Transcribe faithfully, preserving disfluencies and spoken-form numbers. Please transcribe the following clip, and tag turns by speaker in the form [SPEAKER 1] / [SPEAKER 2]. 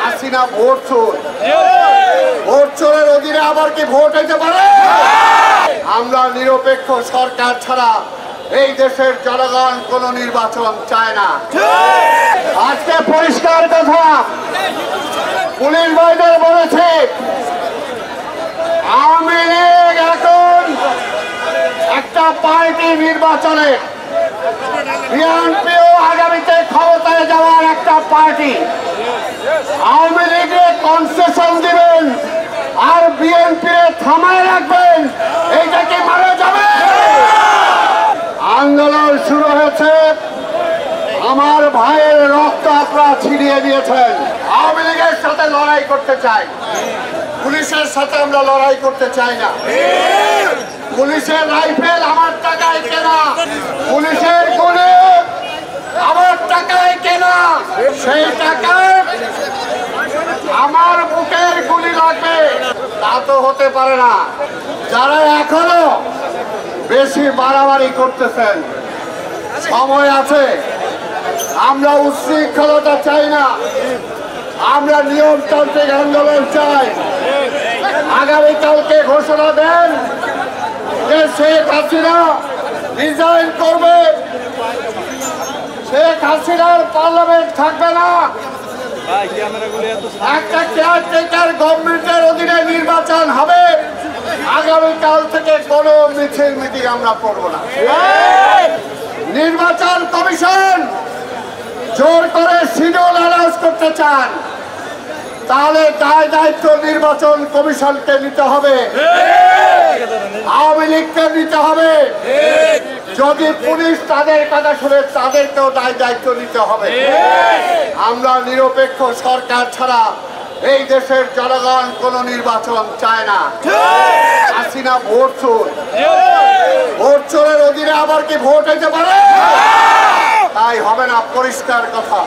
[SPEAKER 1] Hasina vote চোর, vote চোরের অধীনে আবার কি ভোট হইতে পারে? আমরা নিরপেক্ষ সরকার ছাড়া এই দেশের জনগণ কোন নির্বাচন চায় না। আজকে পরিষ্কার কথা পুলিশ ভাইদের বলেছে, আওয়ামী লীগ এখন একটা পার্টি নির্বাচনে, বিএনপিও আগামীতে ক্ষমতায় যাওয়ার একটা পার্টি। আওয়ামী লীগে কনসেশন দিবেন আর বিএনপি থামায় রাখবেন, এইটা কি মানা যাবে? আন্দোলন শুরু হয়েছে, আমার ভাইয়ের রক্ত আপনারা ছিনিয়ে দিয়েছেন। আওয়ামী লীগের সাথে লড়াই করতে চাই, পুলিশের সাথে আমরা লড়াই করতে চাই না। পুলিশের রাইফেল আমার টাকায় কেনা, পুলিশের গুলি আমার টাকায় কেনা, সেই টাকায় আমার বুকের গুলি লাগবে, তা তো হতে পারে না। যারা এখনো বেশি বাড়াবাড়ি করতেছেন, সময় আছে। আমরা উচ্ছৃঙ্খলতা চাই না, আমরা নিয়মতান্ত্রিক আন্দোলন চাই। আগামীকালকে ঘোষণা দেন যে শেখ হাসিনা রিজাইন করবে, শেখ হাসিনার পার্লামেন্ট থাকবে না, একটা কেয়ারটেকার গভর্নমেন্টের অধীনে নির্বাচন হবে। আগামীকাল থেকে কোনো মিছিল মিটিং আমরা করব না। নির্বাচন কমিশন জোর করে শিডিউল অ্যানাউন্স করতে চান, তাহলে দায় দায়িত্ব নির্বাচন কমিশনকে নিতে হবে, আওয়ামী লীগকে নিতে হবে। যদি পুলিশ তাদের কথা শুনে, তাদেরকেও দায় দায়িত্ব নিতে হবে। আমরা নিরপেক্ষ সরকার ছাড়া এই দেশের জনগণ কোন নির্বাচন চায় না। হাসিনা ভোট চোর, ভোট চোরের অধীনে আবার কি ভোট হইতে পারে? তাই হবে না, পরিষ্কার কথা।